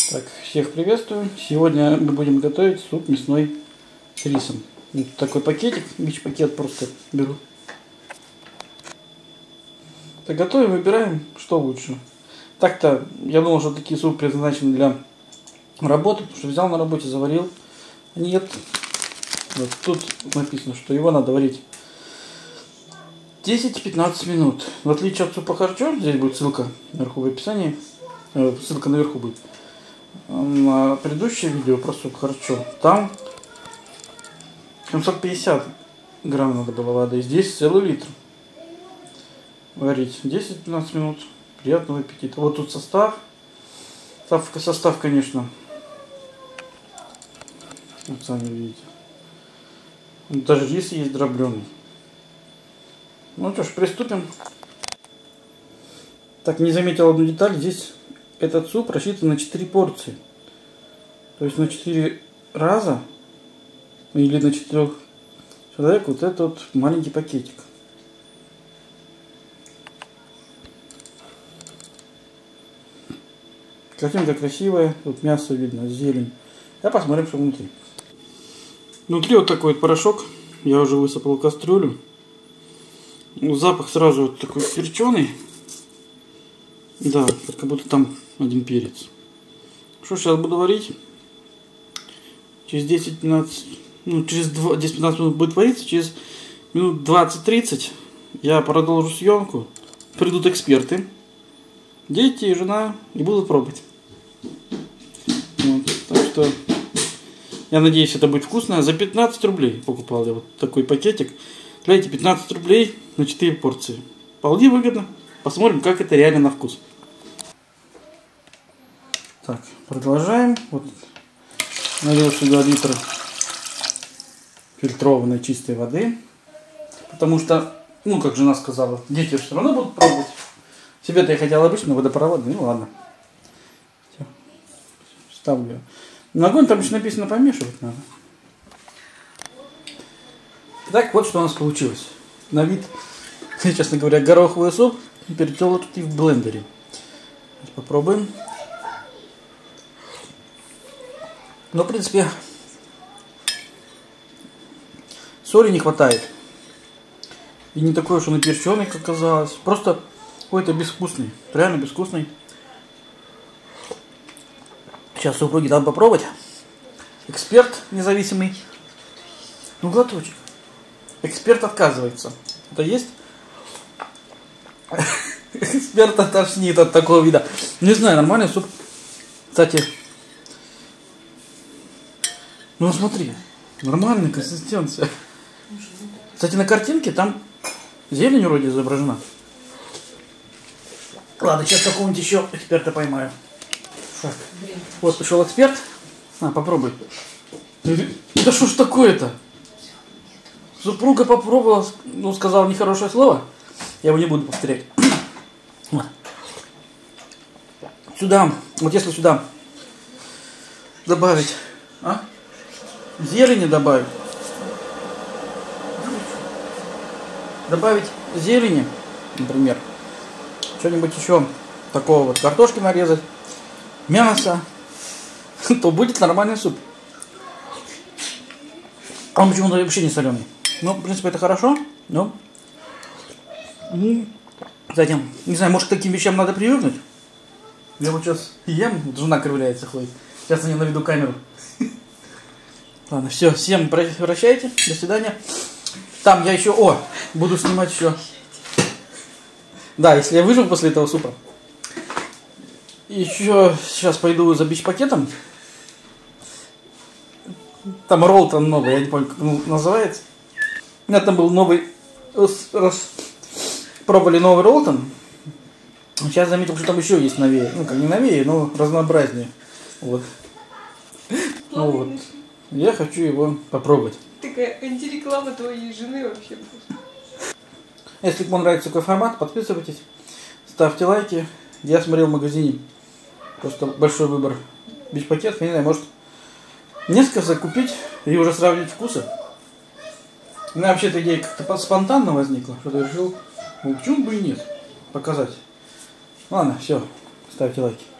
Так, всех приветствую. Сегодня мы будем готовить суп мясной с рисом. Вот такой пакетик, бич-пакет просто беру. Так, готовим, выбираем, что лучше. Так-то, я думал, что такие супы предназначены для работы, потому что взял на работе, заварил. Нет. Вот тут написано, что его надо варить 10-15 минут. В отличие от супа харчо, здесь будет ссылка наверху в описании. Ссылка наверху будет. На предыдущее видео про суп харчо, там 750 грамм надо было воды, здесь целый литр. Варить 10-15 минут. Приятного аппетита. Вот тут состав, конечно, вот сами видите. Даже рис есть дробленый. Ну что ж, приступим. Так, не заметил одну деталь. Здесь этот суп рассчитан на 4 порции. То есть на 4 раза или на 4 человек вот этот вот маленький пакетик. Картинка красивая, тут мясо видно, зелень. А посмотрим, что внутри. Внутри вот такой вот порошок. Я уже высыпал в кастрюлю. Запах сразу вот такой перченый. Да, как будто там один перец. Что сейчас буду варить? Через 10-15, ну через 10-15 минут будет вариться. Через минут 20-30 я продолжу съемку. Придут эксперты, дети и жена, и будут пробовать. Вот, так что я надеюсь, это будет вкусно. За 15 рублей покупал я вот такой пакетик. Глядите, 15 рублей на 4 порции. Вполне выгодно. Посмотрим, как это реально на вкус. Так, продолжаем. Вот налил сюда литр фильтрованной чистой воды. Потому что, ну, как жена сказала, дети все равно будут пробовать. Себе-то я хотел обычно водопроводный, ну ладно. Все. Ставлю ее. На огонь там еще написано помешивать надо. Так, вот что у нас получилось. На вид, честно говоря, гороховый суп перетертый в блендере. Попробуем. Но, в принципе, соли не хватает. И не такой уж он и перченый, как казалось. Просто какой-то безвкусный. Реально безвкусный. Сейчас супруге дам попробовать. Эксперт независимый. Ну, глоточек. Эксперт отказывается. Это есть? Эксперт тошнит от такого вида. Не знаю, нормальный суп. Кстати, ну смотри, нормальная консистенция. Кстати, на картинке там зелень вроде изображена. Ладно, сейчас какого-нибудь еще эксперта поймаю. Так, вот пришел эксперт. На, попробуй. Да что ж такое-то? Супруга попробовала, ну, сказала нехорошее слово. Я его не буду повторять. Вот. Сюда, вот если сюда добавить, зелени добавить. Добавить зелени, например. Что-нибудь еще такого вот, картошки нарезать, мясо, то будет нормальный суп. Он почему-то вообще не соленый. Ну, в принципе, это хорошо, но... Кстати, не знаю, может, к таким вещам надо привыкнуть. Я вот сейчас ем, вот жена кривляется, ходит. Сейчас я наведу камеру. Ладно, все, всем прощайте, до свидания. Там я еще, буду снимать еще. Да, если я выживу после этого супа. Еще сейчас пойду за бич-пакетом. Там ролл там новый, я не помню, как он называется. У меня там был новый, пробовали новый ролл там. Сейчас заметил, что там еще есть новее. Ну, как не новее, но разнообразнее. Вот. Ну вот. Я хочу его попробовать. Такая антиреклама твоей жены вообще. Если вам нравится такой формат, подписывайтесь, ставьте лайки. Я смотрел в магазине просто большой выбор бич-пакетов. Я не знаю, может несколько закупить и уже сравнить вкусы. У меня вообще эта идея как-то спонтанно возникла, что я решил, почему бы и нет, показать. Ладно, все, ставьте лайки.